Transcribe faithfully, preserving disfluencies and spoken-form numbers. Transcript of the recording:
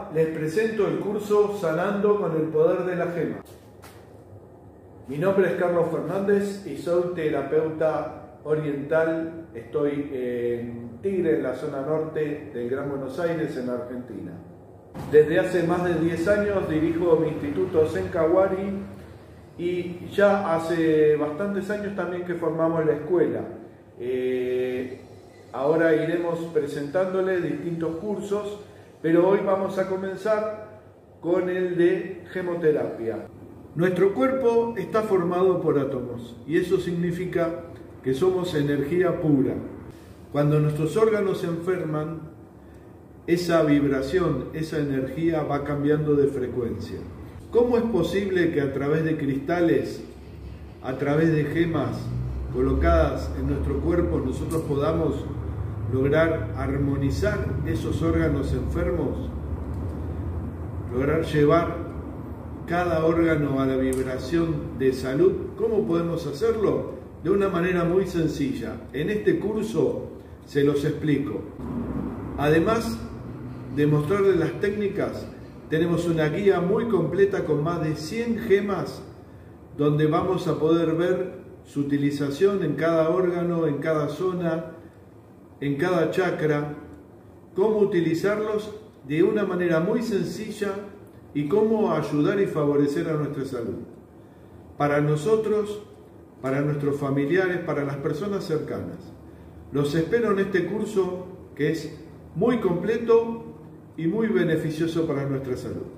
Hola, les presento el curso Sanando con el Poder de la Gema. Mi nombre es Carlos Fernández y soy terapeuta oriental. Estoy en Tigre, en la zona norte del Gran Buenos Aires, en Argentina. Desde hace más de diez años dirijo mi instituto Zenkawari y ya hace bastantes años también que formamos la escuela. Eh, ahora iremos presentándole distintos cursos, pero hoy vamos a comenzar con el de gemoterapia. Nuestro cuerpo está formado por átomos y eso significa que somos energía pura. Cuando nuestros órganos se enferman, esa vibración, esa energía va cambiando de frecuencia. ¿Cómo es posible que a través de cristales, a través de gemas colocadas en nuestro cuerpo, nosotros podamos lograr armonizar esos órganos enfermos? Lograr llevar cada órgano a la vibración de salud. ¿Cómo podemos hacerlo? De una manera muy sencilla. En este curso se los explico. Además de mostrarles las técnicas, tenemos una guía muy completa con más de cien gemas donde vamos a poder ver su utilización en cada órgano, en cada zona, en cada chakra, cómo utilizarlos de una manera muy sencilla y cómo ayudar y favorecer a nuestra salud. Para nosotros, para nuestros familiares, para las personas cercanas. Los espero en este curso que es muy completo y muy beneficioso para nuestra salud.